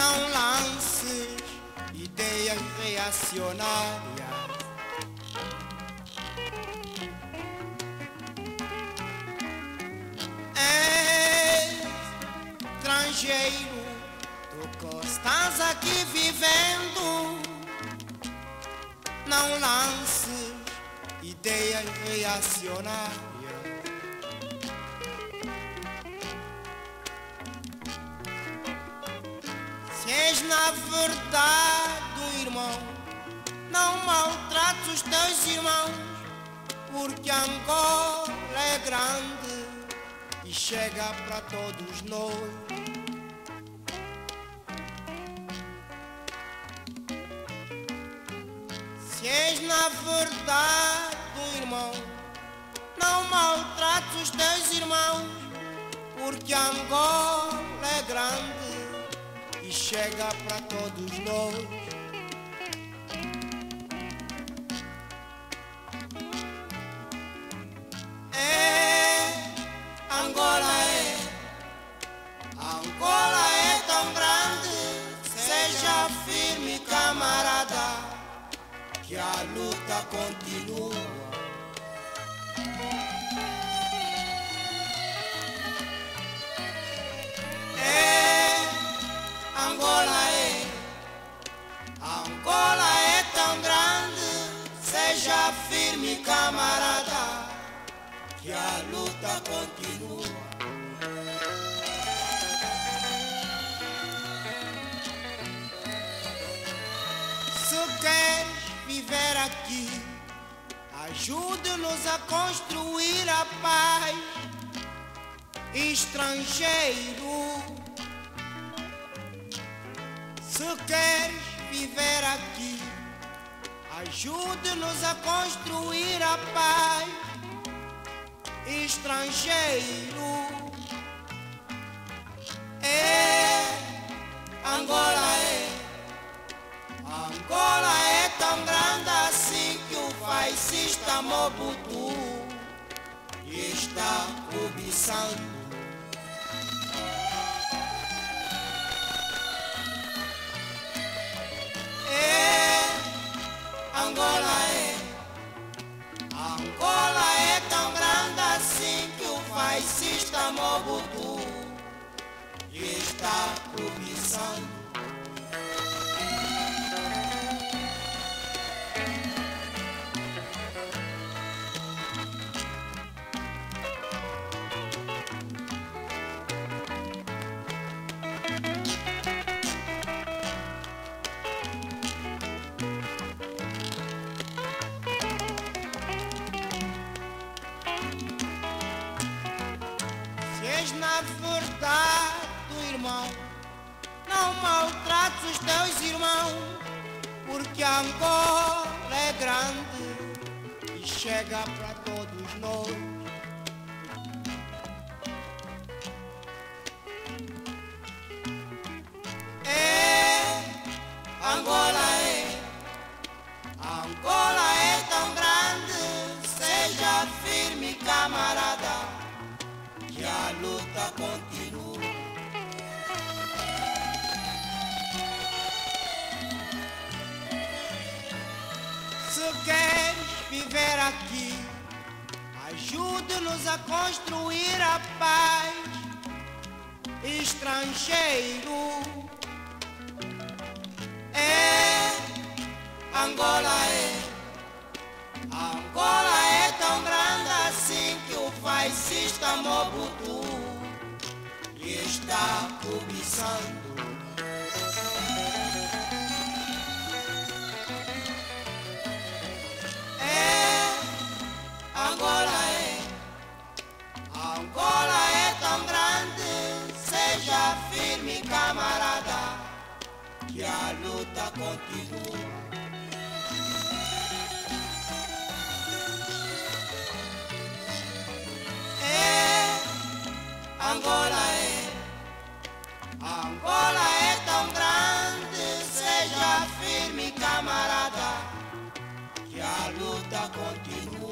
não lances ideias reacionárias. Estrangeiro, tu que estás aqui vivendo, não lances ideias reacionárias. Se és na verdade irmão, não maltrates os teus irmãos, porque Angola é grande e chega para todos nós. Se és na verdade irmão, não maltrates os teus irmãos, porque Angola é grande e chega para todos nós. Angola é tão grande, seja firme camarada, que a luta continua. Angola é tão grande, seja firme camarada, que a luta continua. Se queres viver aqui, ajude-nos a construir a paz. Estrangeiro, se queres viver aqui, ajude-nos a construir a paz. Estrangeiro, Angola é tão grande assim que o fascista Mobutu está cobiçando. Angola é tão grande assim que o fascista Mobutu está cobiçando. Na verdade, irmão, não maltrates os teus irmãos, porque Angola é grande e chega para todos nós. Angola é tão grande, seja firme camarada, que a luta continua. Se queres viver aqui, ajude-nos a construir a paz. Estrangeiro, Angola é tão grande assim que o fascista Mobutu está cobiçando. Angola é tão grande, seja firme camarada, que a luta continua. Angola é tão grande, seja firme camarada, que a luta continua.